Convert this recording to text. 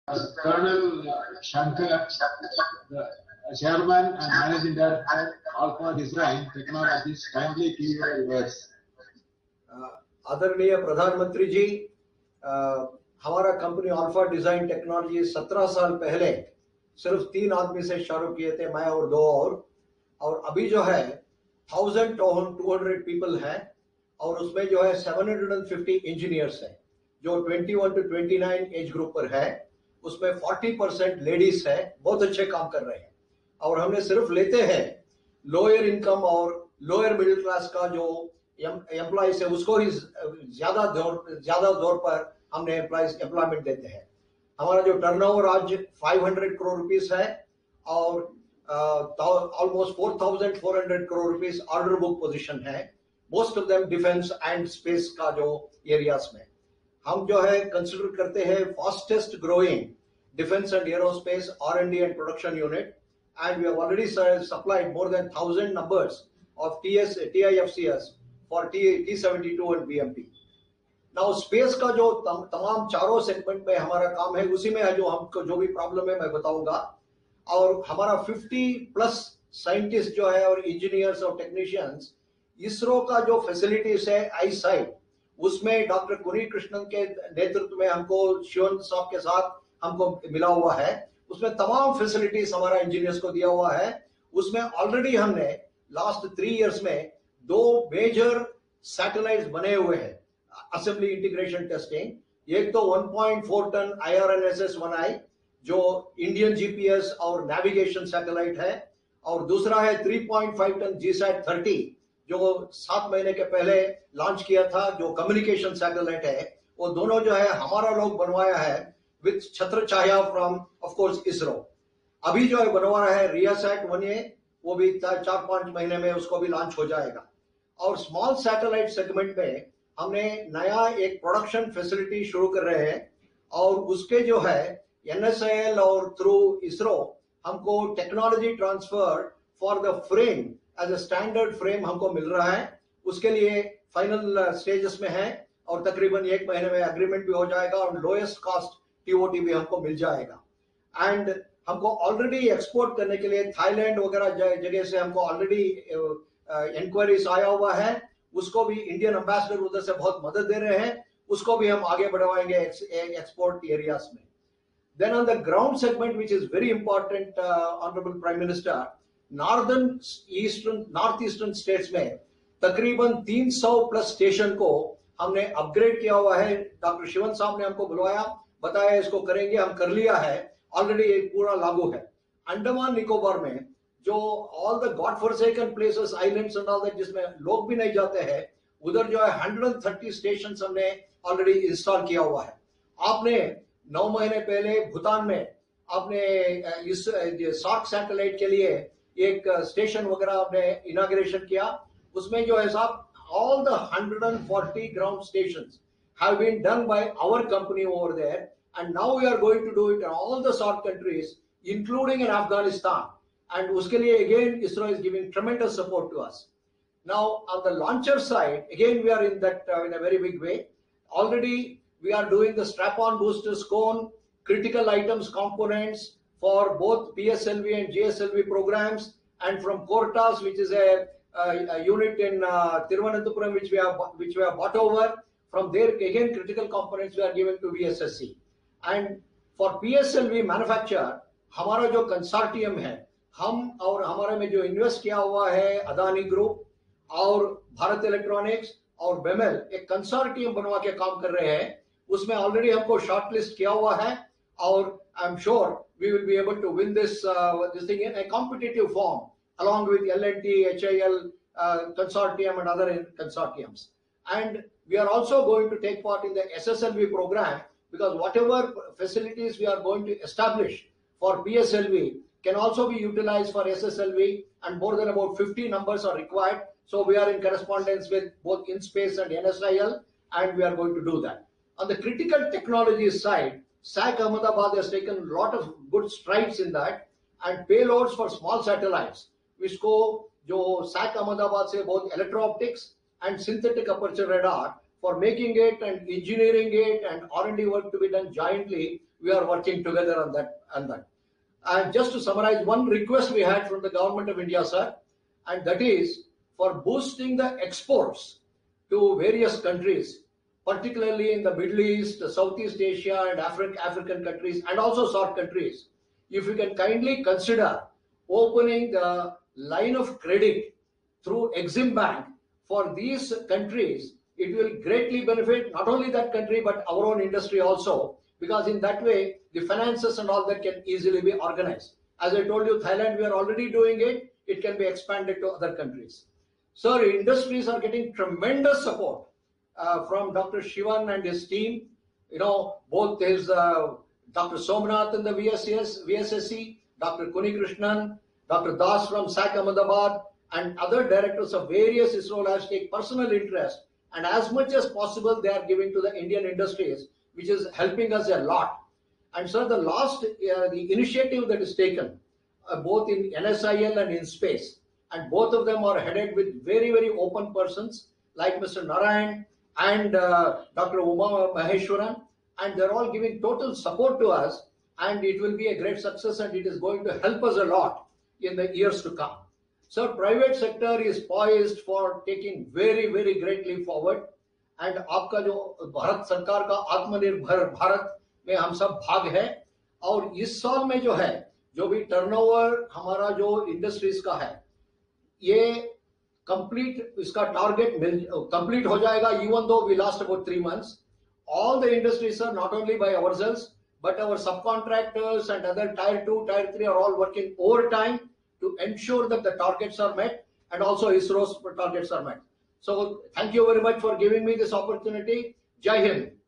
Colonel Shankar, the Chairman and Managing Director, Alpha Design Technologies, kindly give your words. आदरणीय प्रधानमंत्री जी, हमारा company alpha design technology 17 साल पहले सिर्फ 3 आदमी से शुरू किए थे, मैं और 2 और अभी जो है 1200 पीपल है और उसमें जो है 750 इंजीनियर्स है जो 21 to 29 एज ग्रुप पर है। उसमें 40% लेडीज है, बहुत अच्छे काम कर रहे हैं। और हमने सिर्फ लेते हैं लोअर इनकम और लोअर मिडिल क्लास का जो एम्प्लॉइज है उसको ही ज्यादा दौर पर हमने एम्प्लॉयमेंट देते हैं। हमारा जो टर्नओवर आज 500 करोड़ रुपीस है और almost 4,400 crore rupees order book position है, most of them defence and space का जो एरियाज में। हम जो है कंसिडर करते हैं fastest growing defence and aerospace R&D and production unit, and we have already supplied more than 1,000 numbers of TIFCS for T-72 and BMP. Now space का जो तमाम चारों सेगमेंट में हमारा काम है, उसी में है जो हमको जो भी प्रॉब्लम है मैं बताऊंगा। और हमारा 50+ साइंटिस्ट जो है और इंजीनियर्स और टेक्नीशियंस, इसरो का जो फैसिलिटीज है आईसाइट, उसमें डॉक्टर कुनी कृष्णन के नेतृत्व में हमको शिवन साहब के साथ हमको मिला हुआ है। उसमें तमाम फैसिलिटीज हमारा इंजीनियर्स को दिया हुआ है। उसमें ऑलरेडी हमने लास्ट 3 इयर्स में 2 मेजर सैटेलाइट्स बने हुए हैं असेंबली इंटीग्रेशन टेस्टिंग। एक तो 1.4 टन IRNSS-1I जो इंडियन जीपीएस और नेविगेशन सैटेलाइट है, और दूसरा है 3.5 टन GSAT-30 जो 7 महीने के पहले लॉन्च किया था, जो कम्युनिकेशन सैटेलाइट है। वो दोनों जो है हमारा लोग बनवाया है विद छत्र छाया फ्रॉम ऑफ कोर्स इसरो। अभी जो है बनवा रहा है रियासैट-1A, वो भी 4-5 महीने में उसको भी लॉन्च हो जाएगा। और स्मॉल सैटेलाइट सेगमेंट में हमने नया एक प्रोडक्शन फैसिलिटी शुरू कर रहे हैं और उसके जो है NSIL और थ्रू इसरो हमको technology transfer for the frame as a standard frame हमको मिल रहा है। उसके लिए फाइनल स्टेजेस में है और तकरीबन 1 महीने में एग्रीमेंट भी हो जाएगा और लोएस्ट कॉस्ट TOT भी हमको मिल जाएगा। एंड हमको ऑलरेडी एक्सपोर्ट करने के लिए थाईलैंड वगैरह जगह से हमको ऑलरेडी इंक्वायरीज आया हुआ है। उसको भी इंडियन एम्बेसडर उधर से बहुत मदद दे रहे हैं, उसको भी हम आगे बढ़ाएंगे एक्सपोर्ट एरियाज में। Then on the ground segment which is very important honourable prime minister, north eastern states में तकरीबन 300+ स्टेशन को हमने अपग्रेड किया हुआ है। डॉक्टर शिवन साहब ने हमको बुलवाया, बताया इसको करेंगे, हम कर लिया है ऑलरेडी, एक पूरा लागू है। अंडमान निकोबार में जो all the god forsaken places, islands and all that, जिसमें लोग भी नहीं जाते हैं, उधर जो है 130 स्टेशन हमने ऑलरेडी इंस्टॉल किया हुआ है। आपने 9 महीने पहले भूटान में आपने इस सार्क सैटेलाइट के लिए एक स्टेशन वगैरह आपने इनॉग्रेशन किया। उसमें जो है साहब all the 140 ground stations have been done by our company over there, and now we are going to do it in all the SAARC countries including in Afghanistan, and uske liye again ISRO is giving tremendous support to us. Now on the launcher side again we are in that in a very big way. Already we are doing the strap-on boosters, cone, critical items, components for both PSLV and GSLV programs, and from Cortas, which is a unit in Thiruvananthapuram which we have bought over. From there again critical components we are given to VSSC, and for PSLV manufacture हमारा जो consortium है, हम और हमारे में जो invest किया हुआ है अदानी ग्रुप और भारत इलेक्ट्रॉनिक्स और बेमेल, एक कंसोर्टियम बनवा के काम कर रहे हैं। उसमें ऑलरेडी हमको शॉर्टलिस्ट किया हुआ है और I am sure we will be able to win this thing in a competitive form along with L&T, HIL consortium and other consortiums. And we are also going to take part in the SSLV program, because whatever facilities we are going to establish for PSLV can also be utilized for SSLV, and more than about 50 numbers are required. So we are in correspondence with both IN-SPACE and NSIL, and we are going to do that. On the critical technologies side, SAC Ahmedabad has taken a lot of good strides in that, and payloads for small satellites, which go जो SAC Ahmedabad से both electro-optics and synthetic aperture radar, for making it and engineering it and R&D work to be done jointly, we are working together on that. And just to summarize, one request we had from the government of India, sir, and that is for boosting the exports to various countries, particularly in the Middle East, Southeast Asia, and African countries, and also SAARC countries. If you can kindly consider opening the line of credit through Exim Bank for these countries, it will greatly benefit not only that country but our own industry also, because in that way the finances and all that can easily be organized. As I told you, Thailand, we are already doing it. It can be expanded to other countries. Sir, industries are getting tremendous support from Dr. Shivan and his team. You know, both his Dr. Somnath in the VSSC, Dr. Kuni Krishnan, Dr. Das from SAC Ahmedabad, and other directors of various ISRO labs take personal interest, and as much as possible they are giving to the Indian industries, which is helping us a lot. And sir, the initiative that is taken both in NSIL and in space, and both of them are headed with very, very open persons like Mr. Narayan and Dr. Uma Maheshwaran, and they're all giving total support to us, and it will be a great success, and it is going to help us a lot in the years to come. Sir, private sector is poised for taking very, very greatly forward, and आपका जो भारत सरकार का आत्मनिर्भर भारत में हम सब भाग है, और इस साल में जो है, जो भी टर्नओवर हमारा जो इंडस्ट्रीज का है, ये कंप्लीट इसका टारगेट कंप्लीट हो जाएगा. Even though we lost about 3 months, all the industries are not only by ourselves but our subcontractors and other tier 2, tier 3 are all working overtime to ensure that the targets are met, and also ISRO's targets are met. So thank you very much for giving me this opportunity. Jai Hind.